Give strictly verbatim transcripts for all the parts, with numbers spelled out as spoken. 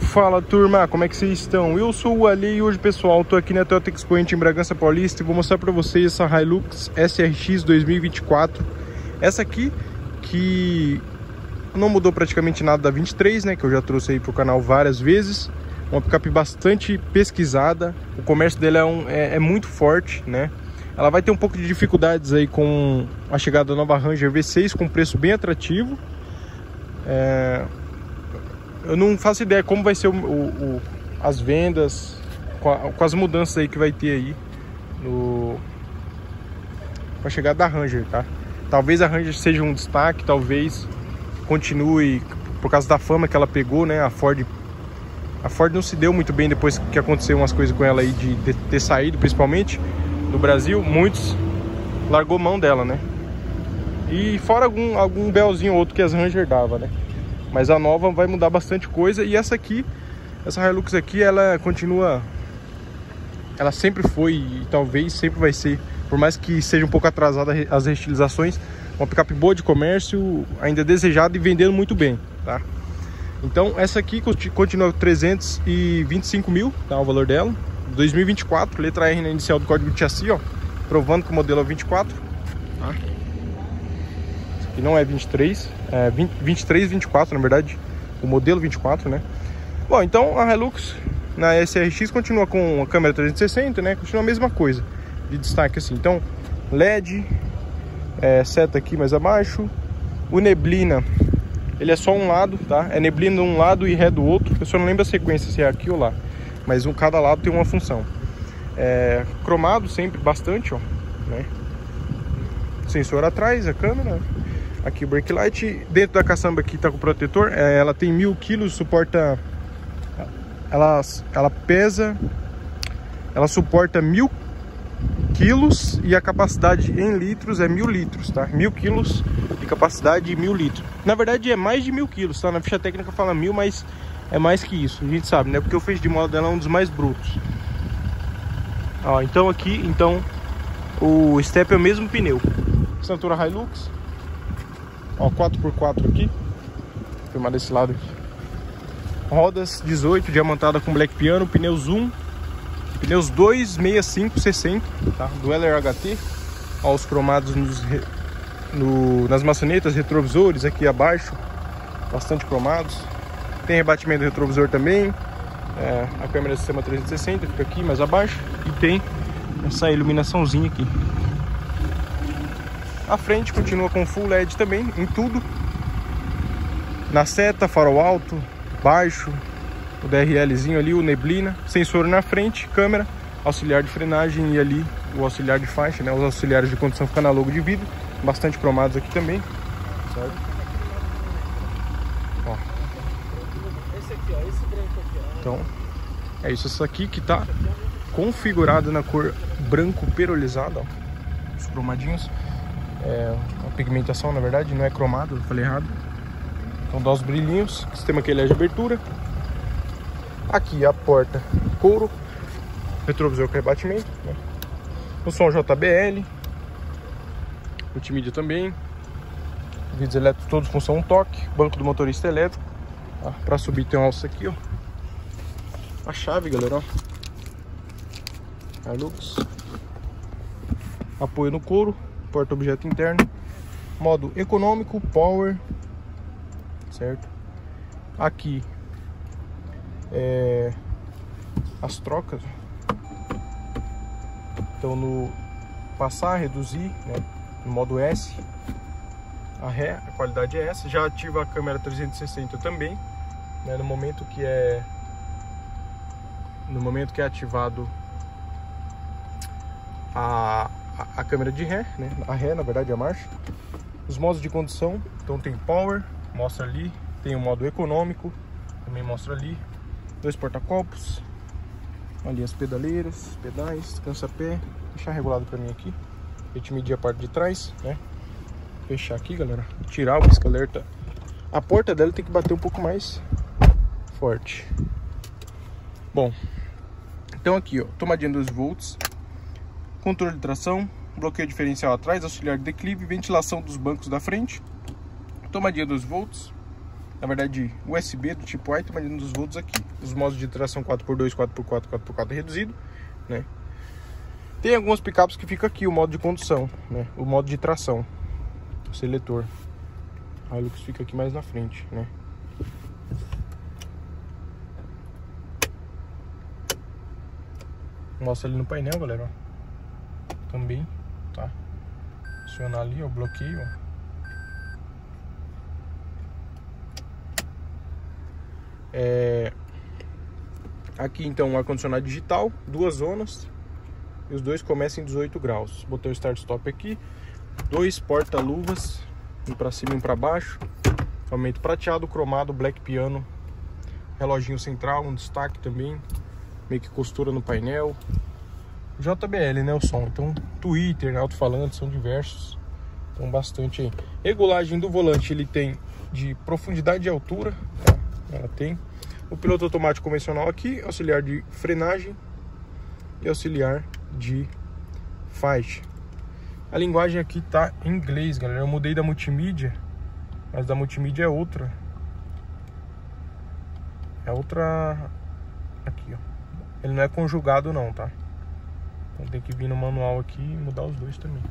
Fala turma, como é que vocês estão? Eu sou o Ali e hoje, pessoal, tô aqui na Toyota Expoente em Bragança Paulista e vou mostrar pra vocês essa Hilux S R X dois mil e vinte e quatro. Essa aqui que não mudou praticamente nada da vinte e três, né, que eu já trouxe aí pro canal várias vezes. Uma picape bastante pesquisada, o comércio dela é, um, é, é muito forte, né? Ela vai ter um pouco de dificuldades aí com a chegada da nova Ranger V seis com preço bem atrativo. É... Eu não faço ideia como vai ser o, o, o, as vendas, com, a, com as mudanças aí que vai ter aí no, com a chegada da Ranger, tá? Talvez a Ranger seja um destaque, talvez continue por causa da fama que ela pegou, né? A Ford, a Ford não se deu muito bem depois que aconteceu umas coisas com ela aí de, de ter saído, principalmente do Brasil. Muitos largou mão dela, né? E fora algum, algum belzinho ou outro que as Ranger dava, né? Mas a nova vai mudar bastante coisa. E essa aqui, essa Hilux aqui, ela continua... Ela sempre foi e talvez sempre vai ser, por mais que seja um pouco atrasada as restilizações, uma picape boa de comércio, ainda desejada e vendendo muito bem, tá? Então essa aqui continua trezentos e vinte e cinco mil, tá? O valor dela. dois mil e vinte e quatro, letra R na inicial do código de chassi, ó. Provando que o modelo é vinte e quatro, tá? Que não é vinte e três, é vinte, vinte e três, vinte e quatro na verdade, o modelo vinte e quatro, né? Bom, então a Hilux na S R X continua com a câmera trezentos e sessenta, né? Continua a mesma coisa de destaque assim. Então, L E D, é, seta aqui mais abaixo, o neblina, ele é só um lado, tá? É neblina de um lado e ré do outro. Eu só não lembro a sequência se é aqui ou lá, mas um cada lado tem uma função. É, cromado sempre bastante, ó, né? Sensor atrás, a câmera. Aqui o brake light, dentro da caçamba aqui tá com o protetor, é, ela tem mil quilos, suporta, ela, ela pesa, ela suporta mil quilos e a capacidade em litros é mil litros, tá? Mil quilos de capacidade e mil litros. Na verdade é mais de mil quilos, tá? Na ficha técnica fala mil, mas é mais que isso, a gente sabe, né? Porque o feixe de mola dela é um dos mais brutos. Ó, então aqui, então o step é o mesmo pneu. Cintura Hilux. Ó, quatro por quatro aqui. Vou filmar desse lado aqui. Rodas dezoito, diamantada com black piano, pneu zoom. Pneus dois sessenta e cinco sessenta, tá? Do L R H T. Ó, os cromados nos, no, nas maçanetas, retrovisores aqui abaixo. Bastante cromados. Tem rebatimento do retrovisor também. É, a câmera do sistema trezentos e sessenta fica aqui mais abaixo. E tem essa iluminaçãozinha aqui. A frente continua com full L E D também, em tudo. Na seta, farol alto, baixo, o D R Lzinho ali, o neblina, sensor na frente, câmera, auxiliar de frenagem e ali o auxiliar de faixa, né? Os auxiliares de condução ficam na logo de vidro, bastante cromados aqui também, certo? Ó. Esse aqui, ó, esse branco aqui, ó. Então, é isso, essa aqui que tá configurada na cor branco perolizado, ó. Os cromadinhos. É uma pigmentação, na verdade, não é cromado, eu falei errado. Então dá os brilhinhos, sistema que ele é de abertura. Aqui a porta couro, retrovisor com rebatimento, né? O som J B L, multimídia também, vidros elétricos todos com som toque, banco do motorista elétrico. Ah, para subir tem um alça aqui, ó. A chave, galera, ó. Hilux. Apoio no couro. Porta-objeto interno, modo econômico, power, certo? Aqui é, as trocas, então no passar, reduzir, né? No modo S, a ré, a qualidade é essa. Já ativa a câmera trezentos e sessenta também, né? No momento que é no momento que é ativado a a câmera de ré, né? A ré, na verdade, é a marcha. Os modos de condução, então tem power, mostra ali. Tem o modo econômico, também mostra ali. Dois porta-copos. Ali as pedaleiras, pedais, cansa-pé. Vou deixar regulado pra mim aqui. A gente medir a parte de trás, né? Fechar aqui, galera. Tirar o pisca-alerta. A porta dela tem que bater um pouco mais forte. Bom, então aqui, ó, tomadinha doze volts. Controle de tração, bloqueio diferencial atrás, auxiliar de declive, ventilação dos bancos da frente, tomadinha doze volts, na verdade U S B do tipo A e também dos volts aqui. Os modos de tração quatro por dois, quatro por quatro, quatro por quatro reduzido, né? Tem algumas picapes que fica aqui o modo de condução, né? O modo de tração, o seletor. A Hilux fica aqui mais na frente, né? Mostra ali no painel, galera, ó. Também, tá? Acionar ali, ó, o bloqueio, ó. É... Aqui então o ar-condicionado digital, duas zonas. E os dois começam em dezoito graus. Botei o start-stop aqui. Dois porta-luvas, um para cima e um para baixo. Aumento prateado, cromado, black piano. Reloginho central, um destaque também. Meio que costura no painel. J B L, né, o som. Então Twitter, alto-falante, são diversos. Então bastante aí. Regulagem do volante ele tem de profundidade e altura, tá? Ela tem. O piloto automático convencional aqui, auxiliar de frenagem e auxiliar de faixa. A linguagem aqui tá em inglês, galera. Eu mudei da multimídia, mas da multimídia é outra. É outra aqui, ó. Ele não é conjugado não, tá? Então tem que vir no manual aqui e mudar os dois também.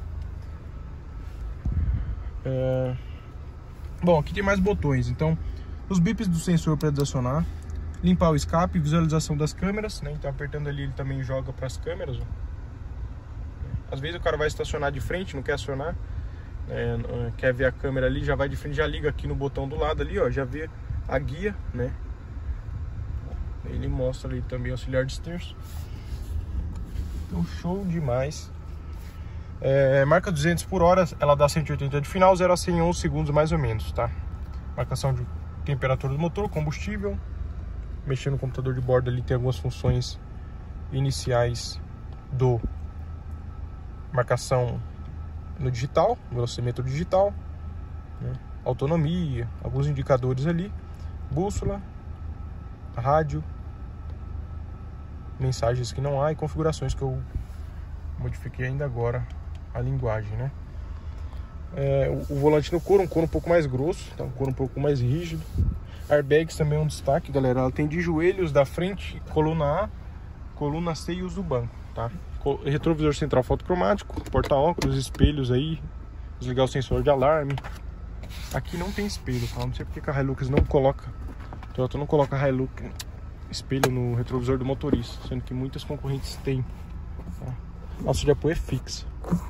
É... Bom, aqui tem mais botões. Então, os bips do sensor para desacionar, limpar o escape, visualização das câmeras, né? Então apertando ali ele também joga para as câmeras, ó. Às vezes o cara vai estacionar de frente, não quer acionar, é, quer ver a câmera ali, já vai de frente, já liga aqui no botão do lado ali, ó, já vê a guia, né? Ele mostra ali também o auxiliar de esterço. Então show demais. É, marca duzentos por hora, ela dá cento e oitenta de final, zero a cem em onze segundos mais ou menos, tá? Marcação de temperatura do motor, combustível. Mexer no computador de bordo ali tem algumas funções iniciais do marcação no digital, velocímetro digital, né? Autonomia, alguns indicadores ali, bússola, rádio, mensagens que não há e configurações que eu modifiquei ainda agora a linguagem, né? É, o, o volante no couro, um couro um pouco mais grosso, tá? Um couro um pouco mais rígido. Airbags também é um destaque, galera. Ela tem de joelhos da frente, coluna A, coluna C e os do banco, tá? Retrovisor central fotocromático, porta-óculos, espelhos aí, desligar o sensor de alarme. Aqui não tem espelho, tá? Não sei porque a Hilux não coloca, a Toyota não coloca a Hilux espelho no retrovisor do motorista, sendo que muitas concorrentes têm, tá? Nossa de apoio é fixa.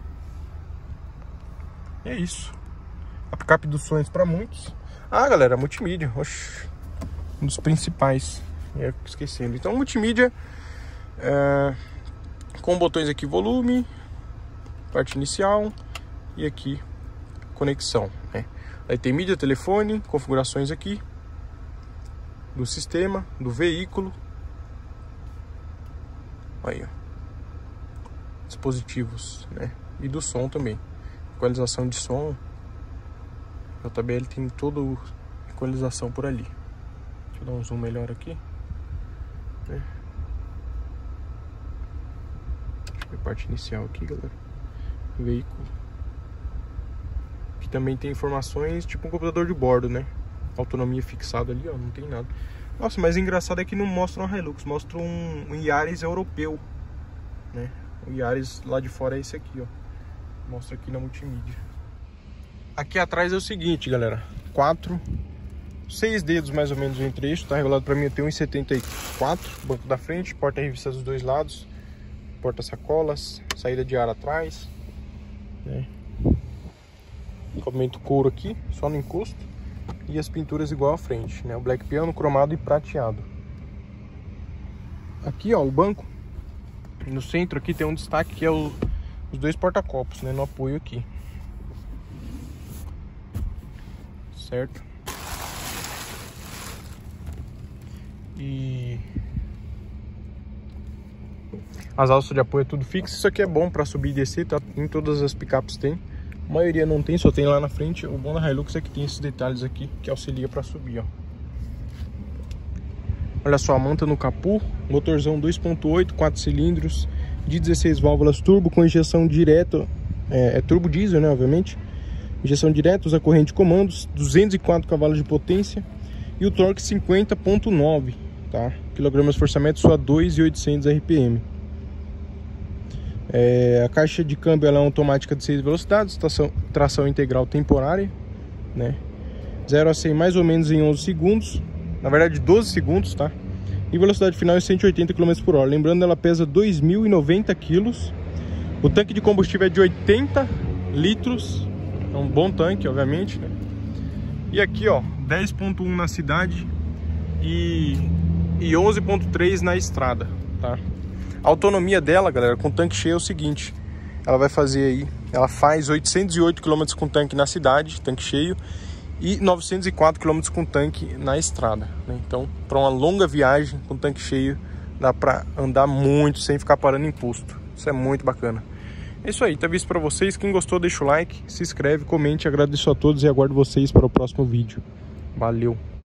E é isso. A picape dos sonhos para muitos. Ah, galera, multimídia, oxe, um dos principais, é, esquecendo. Então, multimídia é, com botões aqui, volume, parte inicial e aqui conexão, né? Aí tem mídia, telefone, configurações aqui do sistema, do veículo. Aí, ó, dispositivos, né? E do som também, equalização de som. O J B L tem toda a equalização por ali. Deixa eu dar um zoom melhor aqui, né? Deixa eu ver a parte inicial aqui, galera. Veículo. Aqui também tem informações, tipo um computador de bordo, né? Autonomia fixada ali, ó, não tem nada. Nossa, mas o engraçado é que não mostra uma Hilux, mostra um, um Yaris europeu, né? O Yaris lá de fora é esse aqui, ó. Mostra aqui na multimídia. Aqui atrás é o seguinte, galera. Quatro, seis dedos mais ou menos o entre-eixo. Tá regulado pra mim, eu tenho um e setenta e quatro. Banco da frente, porta-revista dos dois lados, porta-sacolas, saída de ar atrás, né? Acabamento couro aqui, só no encosto. E as pinturas igual à frente, né? O black piano, cromado e prateado. Aqui, ó, o banco. No centro aqui tem um destaque que é o, os dois porta-copos, né? No apoio aqui. Certo? E as alças de apoio é tudo fixo. Isso aqui é bom para subir e descer, tá? Em todas as picapes tem. A maioria não tem, só tem lá na frente. O bom da Hilux é que tem esses detalhes aqui que auxilia para subir, ó. Olha só a manta no capô, motorzão dois ponto oito, quatro cilindros, de dezesseis válvulas turbo com injeção direta, é, é turbo diesel, né, obviamente. Injeção direta, usa corrente de comandos, duzentos e quatro cavalos de potência e o torque cinquenta ponto nove, tá? Quilogramas forçamento só dois mil e oitocentos R P M. É, a caixa de câmbio ela é automática de seis velocidades, tração, tração integral temporária, né? zero a cem mais ou menos em onze segundos, na verdade doze segundos, tá? E velocidade final é cento e oitenta quilômetros por hora. Lembrando, ela pesa dois mil e noventa quilos. O tanque de combustível é de oitenta litros. É um bom tanque, obviamente, né? E aqui, ó, dez ponto um na cidade e, e onze ponto três na estrada, tá? A autonomia dela, galera, com tanque cheio é o seguinte. Ela vai fazer aí, ela faz oitocentos e oito quilômetros com tanque na cidade, tanque cheio, e novecentos e quatro quilômetros com tanque na estrada, né? Então, para uma longa viagem com tanque cheio, dá para andar muito sem ficar parando em posto. Isso é muito bacana. É isso aí, tá visto para vocês. Quem gostou, deixa o like, se inscreve, comente. Agradeço a todos e aguardo vocês para o próximo vídeo. Valeu!